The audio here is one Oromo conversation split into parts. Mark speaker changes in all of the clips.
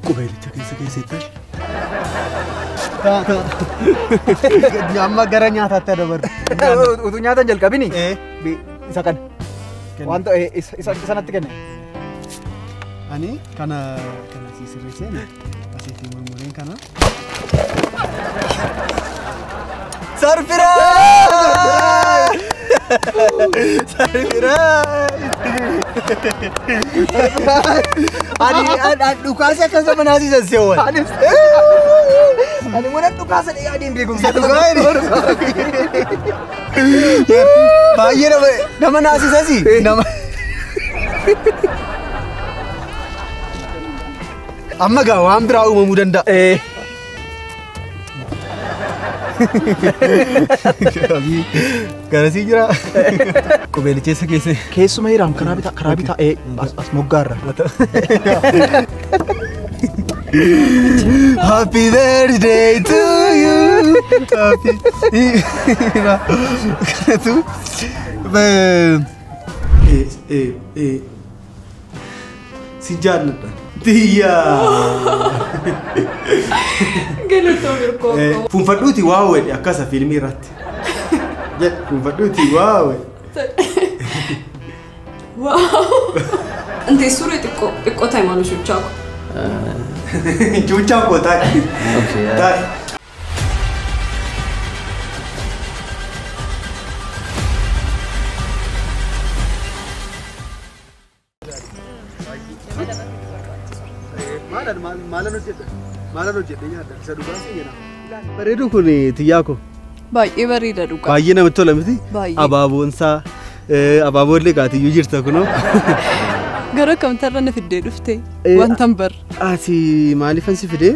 Speaker 1: Qubeelicha keessa ittash. Amma gara nyaataatti dabaru.
Speaker 2: Utuu nyaatan jalqabini. Isa kan. Wanta isa natti kenne.
Speaker 1: Ani kana sisirreesseen asitti murmureen kana. Surprise! Ani dhukaasa kan sama nasi sesuatu.
Speaker 2: Ani mana dhukaasa dia ada yang bingung satu
Speaker 1: kali. Bayi nama nasi sesi. Nama. Amma gawam berau memudanda. Karena sih jera. Qubeelicha keessa.
Speaker 2: Keessuma hiram karabita as moggaarra.
Speaker 1: Happy birthday to you. Happy. Itu. Si Janata. Dia.
Speaker 3: Galuto berkoko.
Speaker 1: Funfaduti wow a casa filmi ratti. Funfaduti wow.
Speaker 3: Wow. Ante sure tikko tai manu shuchako.
Speaker 1: Chuchako dai.
Speaker 2: Okay.
Speaker 1: Dai. Malan hojjete nyaata isa dhugaasi jira. Bareedu kun tiyyaako.
Speaker 3: Baay'ee bareeda dhugaa.
Speaker 1: Baay'ee namatti tola miti.
Speaker 3: Baay'ee.
Speaker 1: Abaaboonsaa abaaboollee gaatiyyuu jirta kunoo.
Speaker 3: Gara kamtarra na fiddee dhufte wantan bar.
Speaker 1: Ati maaliifan si fidee?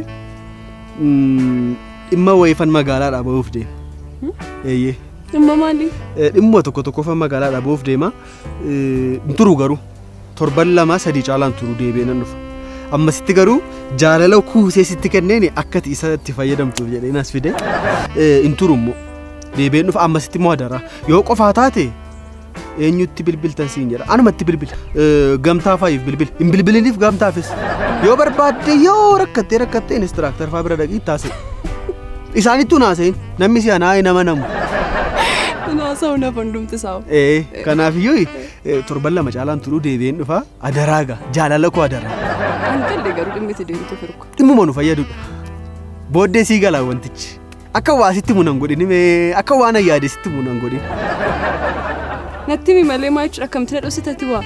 Speaker 1: Dhimma wayiifan magaalaadhaa ba'uuf deema. Eeyyee.
Speaker 3: Dhimma maali?
Speaker 1: Dhimma tokkoffan magaalaadhaa ba'uuf deema. Turu garuu torban 2-3 caalaan turu deebi'ee nan dhufa. Ammasitti garuu jaalala kuusee sitti kenneen akkati isa itti fayyadamtuuf jedhee nas fide inturummoo deebi'een dhufa ammasitti immoo adara yoo qofaa taate eenyutti bilbiltan siin jedha anumatti bilbila gamtaa faayiif bilbil hin bilbiliniif gamtaafis yoo barbaadde yoo rakkattee inistiraaktar faa bira dhaqii taase isaanittuu naasein namni si anaa nama namu.
Speaker 3: Naasa'u na fundumti saa'u.
Speaker 1: Kanaafiyyuu torban 2 caalaan turuu deebi'een dhufa adaraaga jaalala koo adaraa.
Speaker 3: Ankallee garuu dhimmiti deemtu firku.
Speaker 1: Dhimmuma nu fayyadudha. Booddee sii galaa wantichi. Akka waa sitti munan godhin akka waan ayyaade sitti munan godhin.
Speaker 3: Natti mi malee maa jechuudha akkamti dhositatti waa.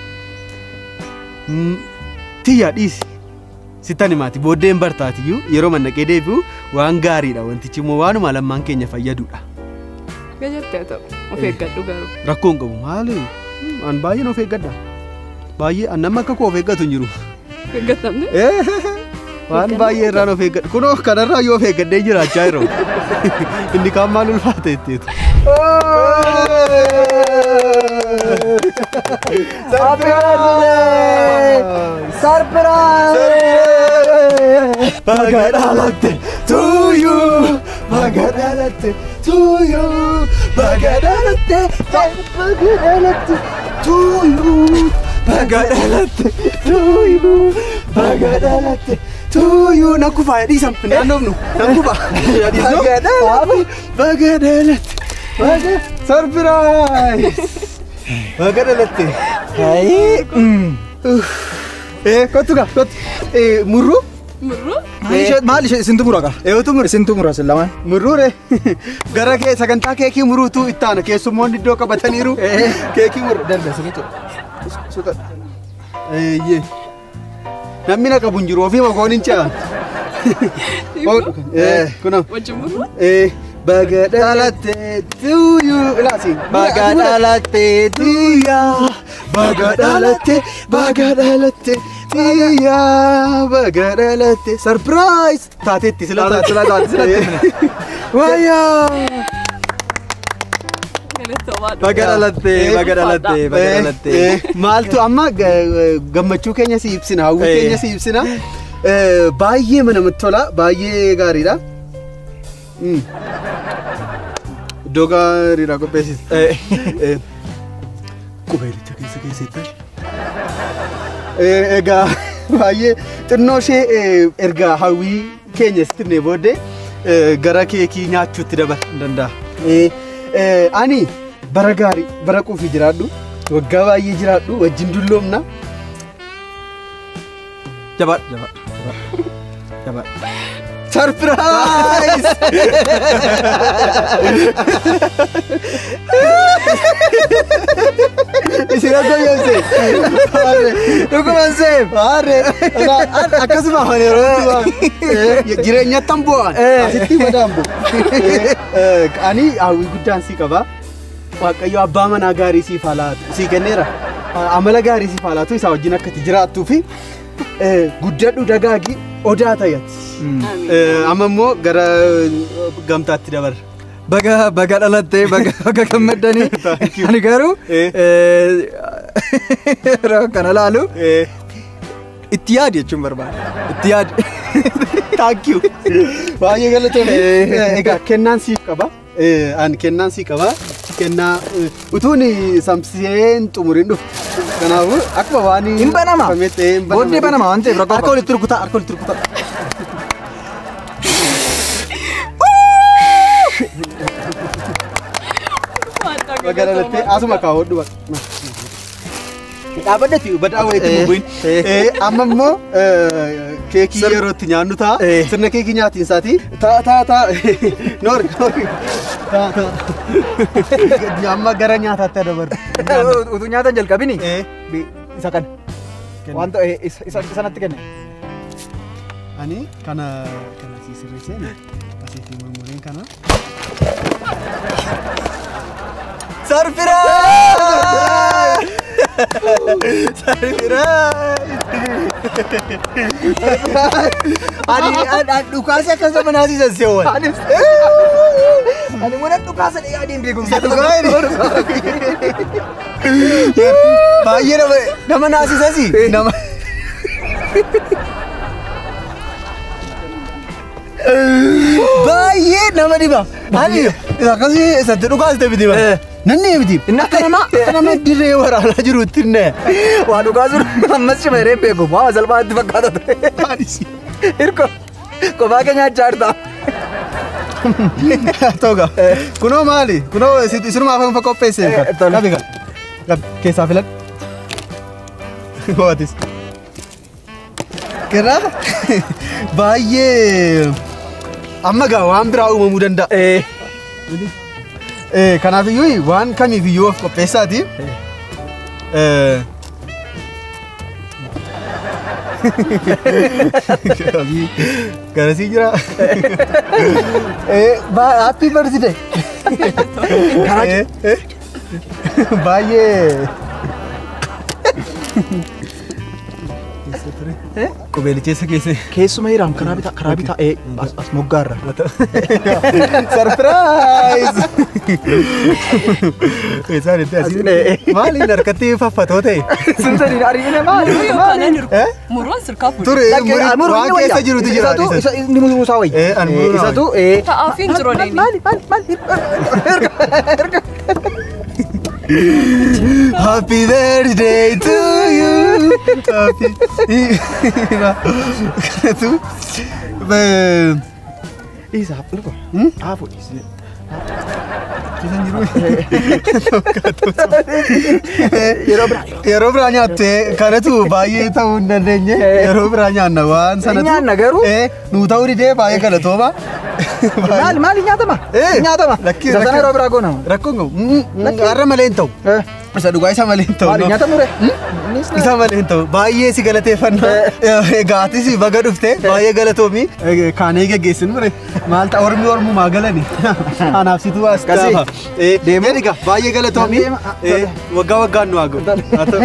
Speaker 1: Tiyyaa dhiisi. Sittani maati booddeen bartaatiyyuu yeroo mannaqee deebi'u waan gaariidha wantichi immoo waanuma lammaan keenya fayyadudha.
Speaker 3: Gajattee ta'u of eeggadhu garuu.
Speaker 1: Rakkoon qabu maali? An baay'een of eeggadha. Baay'ee an nama akka koo of eeggatu hin jiru.
Speaker 3: Eeggatamne?
Speaker 1: Waan baay'ee irraan of eeggadha. Kunoo kanarraa yoo of eeggadhee jiraachaa jiru. Inni kaan maal ulfaata jetteetu. Surprise! Bagadalatte to you. Bagadalatte to you. Bagadalatte to you. Bagadalatte to you. Bagadalatte to you. Nakufa ya disam. Nandomnu. Nakufa. Ya disam. Bagadalatte. Surprise! Bagadalatte. Hai. Kotu ka? Kotu. Murru?
Speaker 3: Murru?
Speaker 2: Maal isintu mura qaba?
Speaker 1: Eeyotu mura.
Speaker 2: Isintu mura sillaman.
Speaker 1: Murruure. Gara kee sagantaa keekii muruutu ittaana keessummoonni iddoo qabataniiru. Keekii murru.
Speaker 2: Darbe sinitu. Suuta.
Speaker 1: Eeyyee. Namni na qabu hin jiru ofii makoon hin ce'an. Kunam.
Speaker 3: Wajjin murru?
Speaker 1: Bagadalatte tuyu ilaasi. Bagadalatte tuya. Bagadalatte tuya. Bagadalatte surprise. Taatetti sila taate. Waya. Bagadalatte. Maaltu amma gammachuu keenya si ibsina hawwii keenya si ibsina. Baay'ee namatti tola baay'ee gaariidha. Iddoo gaariidha qopheessite. Qubeelicha keessa ittash. Egaa baay'ee xinnoo ishee erga hawwii keenya sittinee booddee gara keekii nyaachuutti dabaluu danda'a. Ani bara gaarii bara quufii jiraadhu waggaa baay'ee jiraadhu wajjin dulloomna. Jabaadha. Surprise! Isin akka yoomse. Dhugumanse. Akkasuma afaan yeroo jireenyatti han bu'an. Asitti madaan bu'u. Ani hawwii guddaan sii qaba. Waaqayyo abbaa manaa gaarii siif haa laatu. Sii kenneera. Amala gaarii siif haa laatu isaa wajjin akka itti jiraattuu fi guddadhu dagaagi odaa tayyatti. Amma immoo gara gamtaatti dabarra.
Speaker 2: Baga dhalattee baga gammaddanii. Ani garuu kana laalu itti yaadi jechuun barbaada. Itti yaadi.
Speaker 1: Thank you. Baay'ee galatoomne. Egaa kennaan siif qaba. Ani kennaan siif qaba. Kennaa utuun samseen xumuriin dhufu. Kanaafuu akkuma waan
Speaker 2: hin banama. Booddee banama waan ta'eef rakkoo.
Speaker 1: Harka walitti rukutaa. Magaalatti asuma kaawwadhu bakka. Dhaabbadhati badaa wayiitti bu'in. Amma immoo keekii yeroo itti nyaannu ta'a. Sirna keekii nyaatiin isaati. Ta'a. Noor. Amma gara nyaataatti dabarru.
Speaker 2: Utuu nyaatan jalqabini. Isa kana. Wanta sanatti kenne.
Speaker 1: Ani kana sirreesseen asitti murmureen kana. Surprise! Ani dhukaasa akkasuma naasisan seewwan.
Speaker 2: Ani mana dhukaasa dhiyaadhiin beekumsa.
Speaker 1: Baay'ee nama naasisasi. Baay'ee nama dhiba. Ani akkasii isatti dhukaasite biti ba. Nanni biti.
Speaker 2: Akka
Speaker 1: nama dirree waraanaa jirutti ne.
Speaker 2: Waa dhukaasuun ammas cima hiree beeku. Waa salphaatti fakkaata ture. Hirko kophaa keenya achaarta.
Speaker 1: Toga. Kunoo maali? Kunoo isinuma afaan qopheessee. Qabi. Keessaa filan. Waatis. Kira baay'ee amma gaa waan biraa uumamuu danda'a. Kanaafiyyuu waan kamiifiyyuu of qopheessaati. Garasii jira. Happy birthday. Baay'ee. Qubeellicheessa keessa.
Speaker 2: Keessuma hiraam karaa bitaa as moggaarra.
Speaker 1: Surprise! Isaan itti asii maaliin harkatti faffatoo ta'e?
Speaker 2: Simsanii ariine maali?
Speaker 3: Muruun sirkaa fuudhe.
Speaker 1: Ture waan keessa jirutu jira.
Speaker 2: Inni musaa wayi. Isatu
Speaker 3: ta'aafiin jiroo deemi.
Speaker 2: Maali?
Speaker 1: Happy birthday to you. Happy.
Speaker 2: Isa hapluko. Afu isi.
Speaker 1: Kisan jiru. Yeroo biraa nyaatte kanatu baay'ee ta'uu hin dandeenye. Yeroo biraa nyaanna waan sanatu.
Speaker 2: Nyaanna garuu.
Speaker 1: Nuu ta'uu didee baay'ee galatooma.
Speaker 2: Maali nyaatama? Nyaatama. Isa sana yeroo biraa goona.
Speaker 1: Rakkoon gahu. Har'a malee hin ta'u. Isa dhugaa isa malee hin ta'u.
Speaker 2: Maali nyaatamure?
Speaker 1: Isa malee hin ta'u. Baay'ee si galateeffannaa. Gaatis baga dhufte baay'ee galatoomi. Kaanee geggeessin mure. Maal ta'a ormumaa galani. Anaaf situu as gaafa. Deemee dhiga baay'ee galatoomi. Waggaa waggaan nu haa gahu.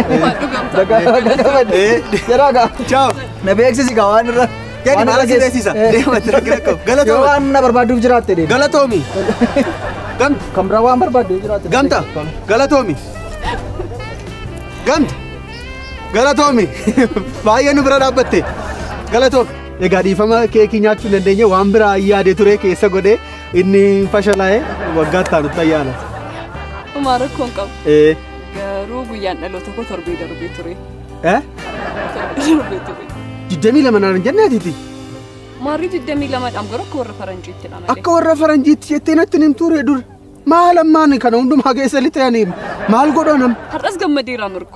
Speaker 2: Yeraagaa.
Speaker 1: Ciao.
Speaker 2: Na beeksisi gaa waan irra.
Speaker 1: Gadi maal asii beeksisa? Deematti rakkina qabu. Galatoomi.
Speaker 2: Waan na barbaaduuf jiraatte deema.
Speaker 1: Galatoomi. Gamta.
Speaker 2: Kan biraa waan barbaaduuf jiraatte.
Speaker 1: Gamta. Galatoomi. Gamta. Galatoomi. Baay'ee nu bira dhaabbatte. Galatoomi. Egaa dhiifama keekii nyaachuu hin dandeenye waan biraa yaadee ture keessa godhee inni fashalaa'ee waggaatti aanutti ayyaana.
Speaker 3: Homaa rakkoon qabu. Garuu guyyaan dhaloota koo torbee darbee ture.
Speaker 1: Torbee
Speaker 3: darbee ture.
Speaker 1: Jiddamii lama naan jenneetiti.
Speaker 3: Maarrii 22 dhaan gara akka warra faranjiitti dha malee.
Speaker 1: Akka warra faranjiitti jettee natti nin ture dur. Maal ammaan kana hundumaa keessa lixanii maal godhanam?
Speaker 3: Har'as gammadeeraa mirgu.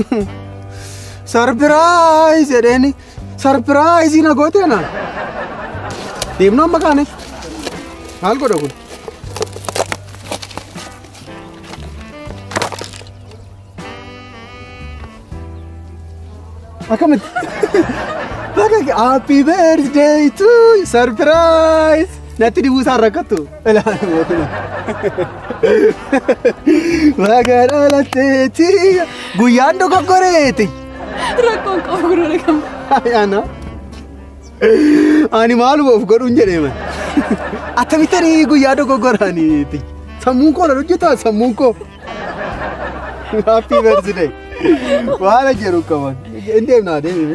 Speaker 1: Sarpiraayiz jedheeni sarpiraayizii na goote na. Deemnu amma kaane. Maal godha kun? Akkamitti? Happy birthday to you, surprise! Natti dibuusaa rakkattu. Baga dhalatteeti guyyaan dogoggoreeti.
Speaker 3: Rakkoon qabu gurra kam.
Speaker 1: Ayyaana. Ani maaluma of godhuun jedhee man. Akkamittanii guyyaa dogoggoraaniiti. Sammuun koo na hojjetaa sammuun koo. Happy birthday. Waan jedhu qaban. Deemnaa deemee.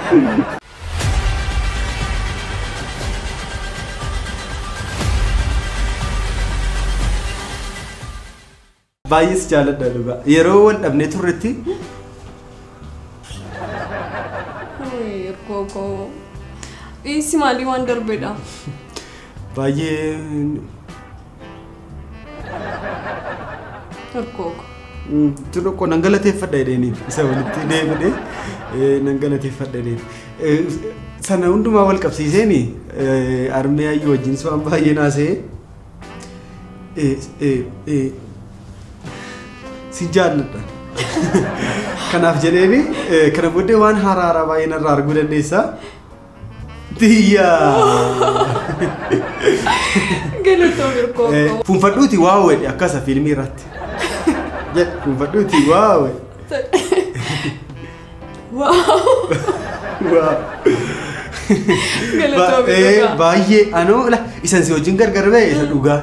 Speaker 1: Baay'is jaaladha dhugaa. Yeroo wal dhabnee turretti.
Speaker 3: Ergogo. Isi maalii waan darbeedha.
Speaker 1: Baay'ee.
Speaker 3: Ergogo.
Speaker 1: Tun ko nan galateeffadha jedhanii isa walitti deemee nan galateeffadha jedhanii. Sana hundumaa wal qabsiiseeni armee ayyuu wajjin waan baay'ee naasee. Si jaalladha. Kanaaf jedheeni kana booddee waan haaraa baay'ee narraa arguu dandeessaa. Tiyyaa.
Speaker 3: Galatoo Ergogo.
Speaker 1: Funfadhuuti waa wedhe akkasa fiilmii irratti. Funfadhuuti waa wedhe.
Speaker 3: Wow.
Speaker 1: Wow.
Speaker 3: Galatoo Ergogo.
Speaker 1: Baay'ee anoo isan si wajjin gargar ba'e isa dhugaa.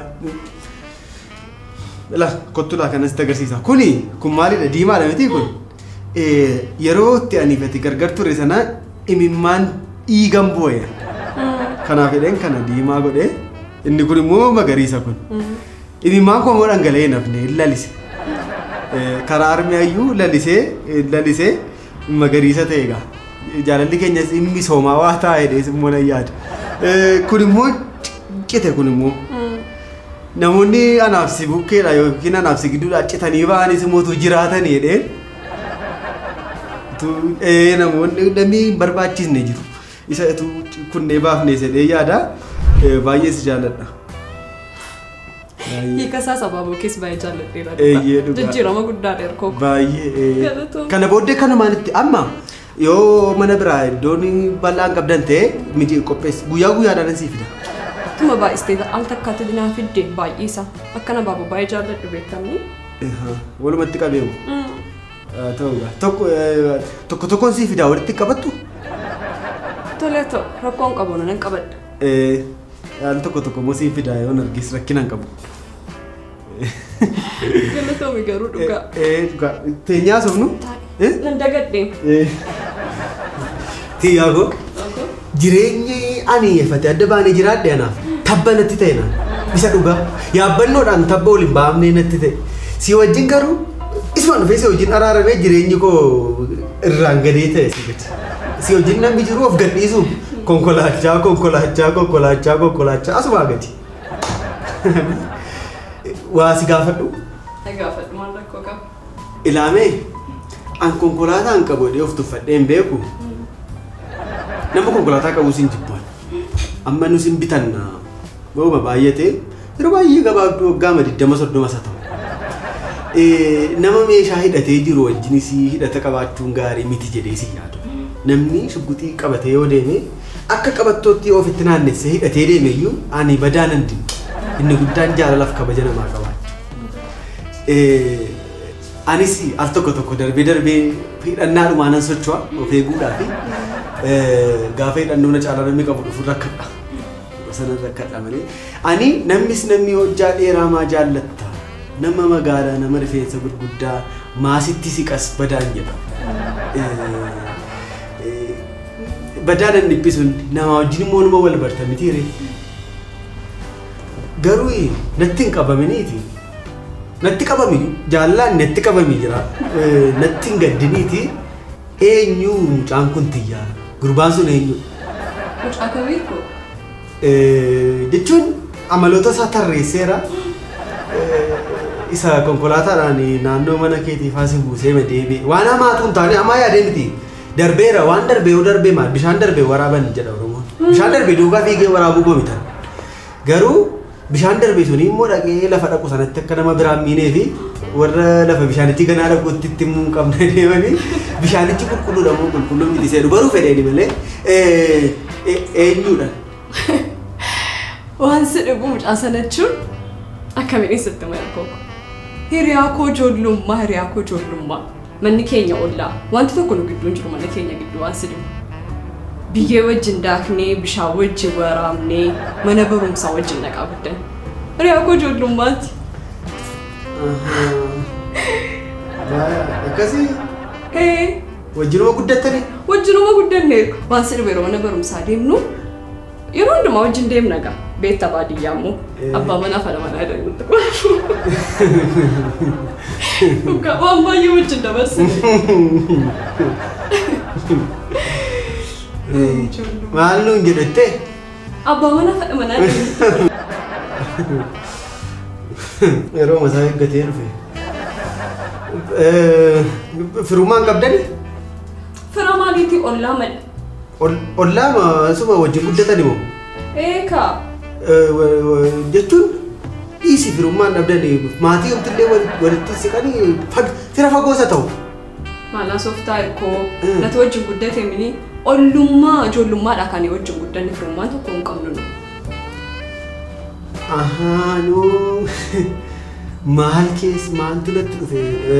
Speaker 1: Kottulaa kanas agarsiisa. Kun maalidha diimaadha miti kun. Yeroo itti aniifati gargar ture sana imimmaan dhiigan bu'e. Kanaaf jedheen kana diimaa godhee inni kun immoo magariisa kun. Imimmaan koo immoo dhangala'ee nafne lalise. Karaa armee ayyuu lalisee magariisa ta'e egaa. Jaalalli keenyas inni soomaa waa taa'ee dhees immoo na yaada. Kun immoo cite kun immoo. Namoonni anaaf si bukkeedha yookiin anaaf si gidduudha citanii ba'anis immoo jiraatan jedheen. Namoonni dambii barbaachisne jiru. Isa kunnee baafne jedhee yaada. Baay'ee si jaalladha.
Speaker 3: Hiika isaa sababuu keessa baay'ee jaalladheera.
Speaker 1: Dhugaa.
Speaker 3: Jijjiirama guddaadha Ergogo.
Speaker 1: Baay'ee. Kana booddee kanumaanitti amma yoo mana biraa iddoon bal'aan qabdan ta'e miti qopheessi guyyaadhaan sii fida.
Speaker 3: Tuma baay'istee al takkaatti dinaa fidde baay'isa. Akkana baaboo baay'ee jaalladhu beekamni.
Speaker 1: Walumatti qabeemu. Tokko tokkoon sii fidaa walitti qabattu.
Speaker 3: Tole ta'u rakkoon qabu nan qabadha.
Speaker 1: Al tokko immoo sii fidaa yoo nargis rakkinaan qabu.
Speaker 3: Galatoo garuu dhugaa.
Speaker 1: Dhugaa. Teenyaa sofnu.
Speaker 3: Nan dagadhee.
Speaker 1: Tiyyaa koo. Jireenyi ani eeffate adda baanee jiraadhe anaaf tabba natti ta'e naan isa dhugaa yaabbannoodhaan tabba waliin baafnee natti ta'e si wajjin garuu isuma dhufee si wajjin araaramee jireenyi koo irraan gadee ta'e si wajjin namni jiru of gadhiisu konkolaachaa asuma gadi waa si gaafadhu.
Speaker 3: Gaafadhu maal rakkoo qaba?
Speaker 1: Ilaamee an konkolaataan qabu jedhee of tuffadhee hin beeku. Nama konkolaataa qabu sin jibbaan. Amma nu sin bitanna. Booma baay'atee yeroo baay'ee gabaabduu waggaa 20-30 ta'u. Nama meeshaa hidhatee jiru wajjinis hidhata qabaachuun gaarii miti jedhee si yaadu. Namni shugguxii qabatee yoo deeme akka qabattootti ofitti naannessee hidhatee deeme iyyuu ani badaan hin dinne. Inni guddaan jaalalaaf kabaja namaa qabaachuu. Anis al tokko darbee hidhannaadhumaan nan socho'a of eeguudhaaf. Gaafa hidhannoo na caalaa namni qabu dhufu rakkadha. Sana rakkadha malee. Ani namni hojjaa dheeraa maa jaallatta. Nama magaalaa nama rifeensa gurguddaa maasitti siqas badaan jedha. Badaan hin dhibbisuun nama wajjin immoo nama wal barta miti ree. Garuu natti hin qabaminiiti. Natti qabami jaallaan natti qabami jira. Natti hin gaddiniiti. Eenyu mucaan kun tiyyaa Gurbaan sun eenyu?
Speaker 3: Mucaa kamiitu?
Speaker 1: Jechuun amaloota isaa tarreesseera. Isa konkolaataadhaan naannoo mana keetii faasii buusee deebi'e. Waan hamaatu hin taane ammaa yaadee miti. Darbeera waan darbee yoo darbee maal bishaan darbee waraaban jedha Oromoon. Bishaan darbee duukaa fiigee waraabuu goomitan. Garuu bishaan darbee suni immoo dhaqee lafa dhaqu sanatti akka nama biraan miinee fi warra lafa bishaanitti ganaa dhaquutti itti immoo qabna deemanii bishaanichi qulqulluudha moo qulqulluu miti seenu baruu fedheeni malee eenyudha.
Speaker 3: Waan si dhibu mucaa sana jechuun akkamiin sitti margoo? Hiriyaa koo ijoollummaa manni keenya ollaa wanti tokko nu gidduun jiru mana keenya gidduu waan si dhibu. Biyyee wajjin daaknee bishaan wajjin waraabnee mana barumsaa wajjin dhaqaa guddan. Hiriyaa koo ijoollummaati.
Speaker 1: Akkasii? Wajjinuma guddattanii?
Speaker 3: Wajjinuma guddanneeru. Waan si dhibu yeroo mana barumsaa deemnu yeroo hundumaa wajjin deemna gaa. Beetta baadiyyaa immoo abbaa manaa fala manaa jedhamutti qofu. Waan baay'ee wajjin dabarsine.
Speaker 1: Maal nuun jedhette?
Speaker 3: Abbaa manaa fala manaa jedhamutti.
Speaker 1: Yeroo masaa eeggatee dhufe. Firummaan qabdani?
Speaker 3: Fira maaliitii ollaa mala?
Speaker 1: Ollaa suma wajjin guddatani moo?
Speaker 3: Eekaa.
Speaker 1: Jechuun dhiisii firummaan dhabdanii maatii gamtillee walitti siqanii fira fagoosa ta'u.
Speaker 3: Maalaa sooftaa hirkoo nati wajjin guddate mini ollummaa ijoollummaadha kan wajjin guddanne firummaan tokko hin qabnu nu.
Speaker 1: Ahaa nuu maal keessa maaltu natti dhufe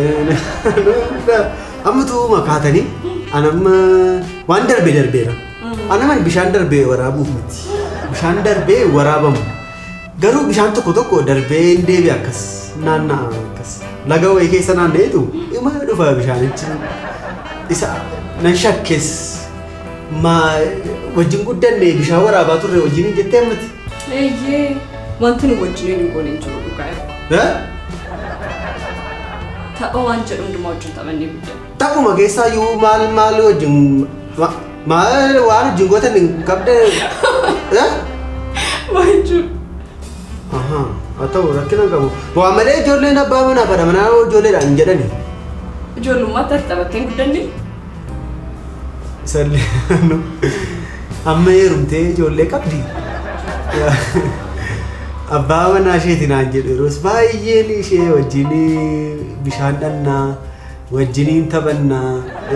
Speaker 1: ammatu makaatanii anamma waan darbeera. Anaman bishaan darbee waraabuuf miti. Bishaan darbee waraabamu. Garuu bishaan tokko darbee hin deebi'e akkas naanna'aa akkas. Laga wayii keessa naanna'eetu ima dhufa bishaanichi. Isa nan shakkes wajjin guddanne bishaan waraabaa turre wajjin hin jettee ammati.
Speaker 3: Eeyyee wanti nu wajjin hin goone hin jiru dhugaa yeroo. Tapha waan jedhu hundumaa wajjin taphannee guddanne.
Speaker 1: Taphuma keessaayyuu maal wajjin maal waan wajjin gootan hin qabde.
Speaker 3: Wajjin.
Speaker 1: Haa ta'u rakkina qabu. Waa malee ijoolleen abbaa manaa fadha manaa ijoolleedhaan hin jedhani.
Speaker 3: Ijoollummaatti ati taphattee hin guddanne?
Speaker 1: Isallee amma heerumtee ijoollee qabdi. Abbaa manaa isheetiin aan jedhu yeroos baay'een ishee wajjin bishaan dhannaa wajjiniin taphannaa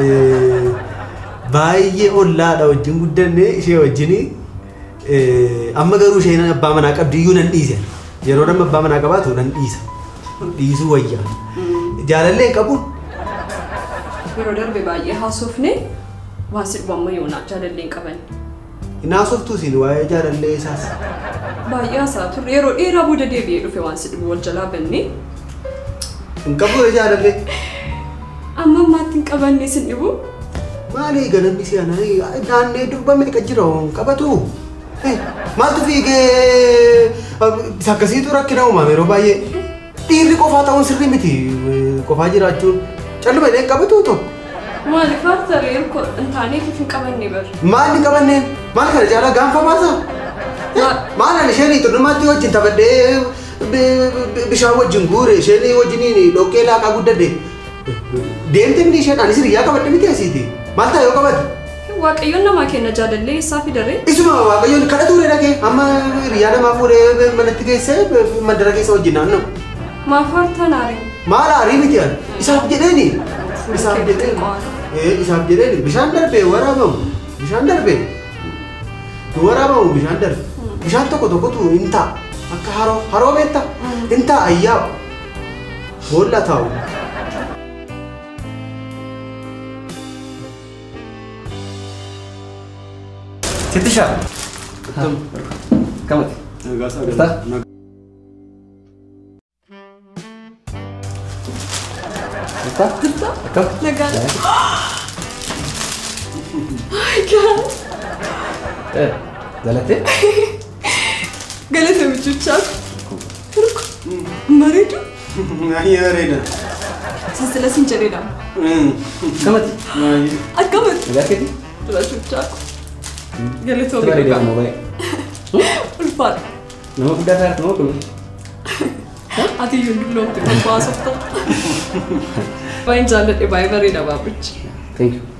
Speaker 1: baay'ee ollaadha wajjin guddanne ishee wajjin amma garuu isheen abbaa manaa qabdi iyyuu nan dhiise yeroo nama abbaa manaa qabaatu nan dhiisa dhiisuu wayyaa jaalallee qabu.
Speaker 3: Yeroo darbe baay'ee haasofne waan si dhubu amma yoonaa jaalallee hin qaban.
Speaker 1: Inaasoftuu siin waa'ee jaalallee isaas.
Speaker 3: Baay'ee haasaa turre yeroo dheeraa booda deebi'ee dhufe waan si dhibu wal jalaa bannee.
Speaker 1: Hin qabu jaalallee.
Speaker 3: Amma ammaatti hin qabanne sin dhibu.
Speaker 1: Maali ganamni si anaa naannee durba meeqa jira qabatu. Maaltu fiigee akkasiitu rakkina uumame yeroo baay'ee dhiirri qofaa ta'uun sirrii miti qofaa jiraachuun calluma illee qabatu tokko.
Speaker 3: Maaliif haasaree hirkoo hin taaneef hin qabanne bar.
Speaker 1: Maal hin qabanneen maal kana jaalaa gaanfa baasa. Maal ani isheen xurnumaatti wajjin taphadhee bishaan wajjin guure isheen wajjiniin dhoqqee laaqaa guddadde deemte inni isheen anis riyyaa qabadhe miti asiiti maal ta'a yoo qabadde.
Speaker 3: Waaqayyoon namaa kenna jaalallee isaa fidaree.
Speaker 1: Isuma waaqayyoon kadhatu dhaqee amma riyyaa namaa fuudhee manatti geessee mandara keessa wajjin naanna'u.
Speaker 3: Maaf hartaan aarii.
Speaker 1: Maal aarii miti ani isaaf jedheeni. Isaaf jedheeni bishaan darbee waraabamu bishaan darbee waraabamu bishaan darbe bishaan tokkotu hin ta'a akka haroo beektaa hin ta'a ayyaa boolla taa'u.
Speaker 2: Sitisha. Kamu. Está. Está? Acá.
Speaker 3: Legal. Ay, God.
Speaker 2: Galate?
Speaker 3: Galate bichuuchaaf. Bareedu.
Speaker 1: Bareeda.
Speaker 3: Sassila sin jedheedha.
Speaker 2: Kamati.
Speaker 3: Akkamati.
Speaker 2: Nagaa keeti?
Speaker 3: Dura cucaku. Galatoomii
Speaker 2: Tuh ada dia
Speaker 3: dhugaa.
Speaker 2: mau baik.
Speaker 3: Ulfaadha.
Speaker 2: Nama udah kan nama kamu.
Speaker 3: Ati iyyuu dulloomte kan baasofta. Baay'een jaalladhe baay'ee bareeda baabichi.
Speaker 2: Thank you.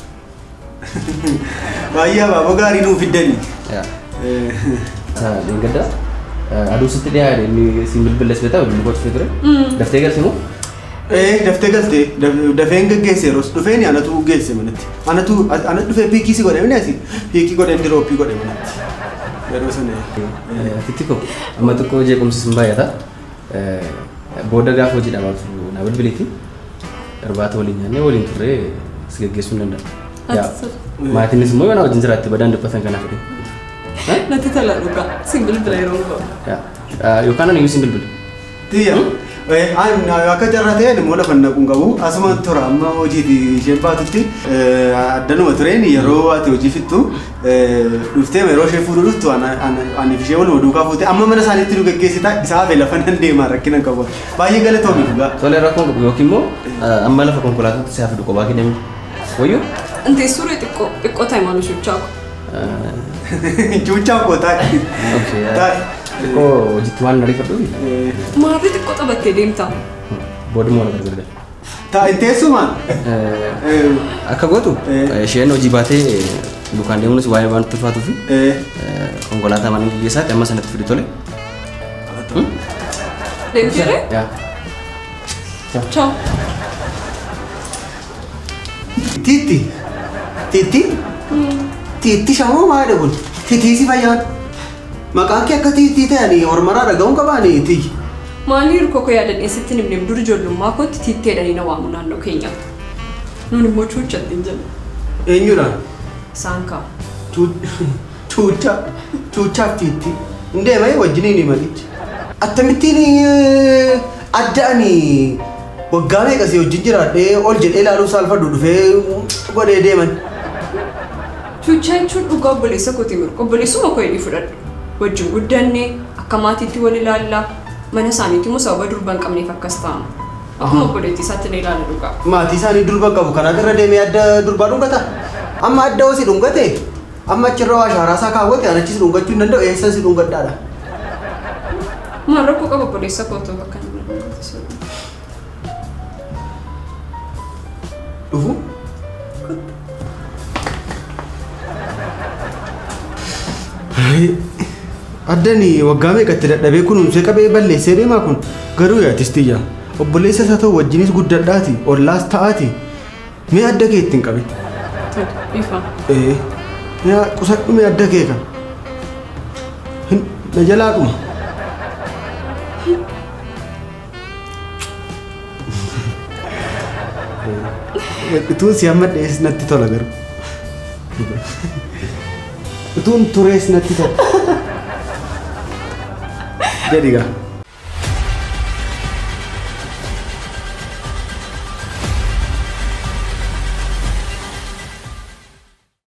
Speaker 1: Baay'ee abaaboo gaarii nuuf fiddanii.
Speaker 2: Ya. Yang kedua, aduh sitti dia ada ini simbol belas beta belum buat fitur. Daftar kan semua?
Speaker 1: Daftee galtee dafeen geggeesse yeroos dhufeen anatu geesse manatti. Anatu dhufee piikii si godhe minasi piikii godhe dirooppii godhe manatti. Yeroo sana.
Speaker 2: Titiko, amma tokko jeequmsi sin baay'ata. Booda gaafa hojii dhaabatu na bilbiliti. Irbaata waliin nyaannee waliin turree si geggeessuu hin danda'a. Maatiinis immoo yoo na wajjin jiraatti badaan dubbatan kanaaf jedhe.
Speaker 3: Natti tola dhugaa. Siin bilbila yeroo ga'u.
Speaker 2: Yookaan ani sin bilbila.
Speaker 1: Tiyya. Akka carraa ta'een immoo lafa naquun qabu asuma tura amma hojiiti isheen baatutti addanuma tureen yeroo ati hojii fixxu dhuftee yeroo ishee fuudhu dhuftu aniif ishee waluma duukaa fuute amma mana isaaniitti nu geggeessita isaa hafe lafa nan deemaa rakkina qabu baay'ee galatoomi dhugaa.
Speaker 2: Tole rakkoon qabu yookiin immoo amma lafa konkolaataatti si hafe dhuqobaa kenname wayyuu.
Speaker 3: Intee suuree xiqqoo ta'e malu shuchaaku.
Speaker 1: Cuuccaa koo taa'e.
Speaker 2: Xiqqoo hojiitti waan ariifadhuufi.
Speaker 3: Maatii xiqqoo qabattee deemtaa.
Speaker 2: Booda immoo na gargaara.
Speaker 1: Taa'e teessumaan.
Speaker 2: Akka gootu isheen hojii baatee dukaan deemuunis waa'ee waan turfaatuufi konkolaataa mana gaggeessaatti amma sanatti fidi tole.
Speaker 3: Deemtee?
Speaker 2: Yaa.
Speaker 3: Ciao.
Speaker 1: Tiitti. Tiitti. Tiitti shamoo maal kun? Tiitii si fayyaan. Maqaan kee akka tiitii ta'anii hormaraa dhaga'uun qabaanii tiyyi.
Speaker 3: Maalii hirkoo koo yaadadhee sitti nimneem dur ijoollummaa kootti tiitteedhanii na waamu naannoo keenyatti. Nuun immoo cuuchatti hin jennu.
Speaker 1: Eenyudhaan?
Speaker 3: Isaan kaa.
Speaker 1: Cuuchaaf tiitti. Indeemee wajjiniin himatichi. Akkamittiin adda'anii waggaa meeqasii wajjin jiraadhee ol jedhee ilaaluuf saalfadhu dhufee godhee deeman.
Speaker 3: Cuuchaa jechuun dhugaa obboleessa kooti miru. Obboleessuma koo inni fudhadhu. Wajjin guddannee akka maatiitti wal ilaallaa. Mana isaaniitti immoo sababa durba hin qabneef akkas ta'ama. Akkuma obboleettii isaatti na ilaala dhugaa.
Speaker 1: Maatii isaanii durba qabu kanaaf irra deemee adda durbaa dhungata. Amma adda hoo si dhungate amma achirra waa shaaraasaa kaawwate an achi si dhungachuu hin danda'u eessan si dhungadhaadha.
Speaker 3: Maal rakkoo qaba obboleessa kootoo bakka inni dhungate.
Speaker 1: Dhufu? Addani waggaa meeqatti dadhabee kunuunsee qabee balleessee deemaa kun garuu yaatistiyya obboleessa isaa ta'u wajjinis guddadhaati ollaas ta'aati mee adda kee ittiin qabe.
Speaker 3: Ifa.
Speaker 1: Yaa qusadhu mee adda kee kan na jalaa dhuma. Utuun si amma dhees natti tola garuu. Utuun turees natti tola. Jadi kah?